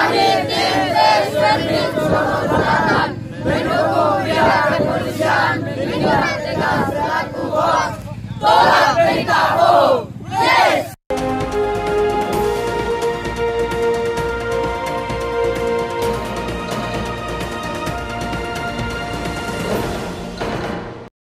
Kami tim Perspektif Sumatera Selatan mendukung pihak kepolisian menindak tegas pelaku hoaks. Tolak berita hoaks.